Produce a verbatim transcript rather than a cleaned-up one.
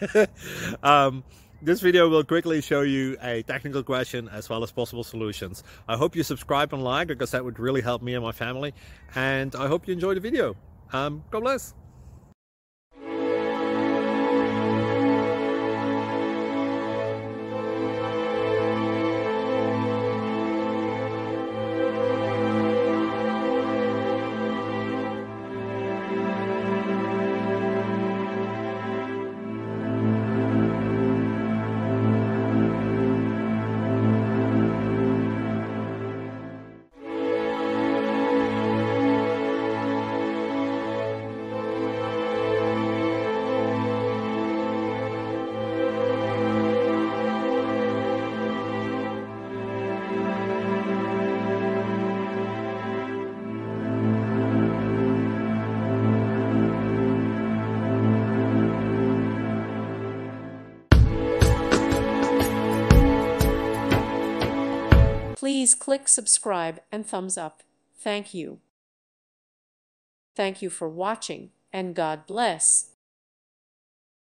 um, this video will quickly show you a technical question as well as possible solutions. I hope you subscribe and like, because that would really help me and my family. And I hope you enjoy the video. Um, God bless. Please click subscribe and thumbs up. Thank you. Thank you for watching, and God bless.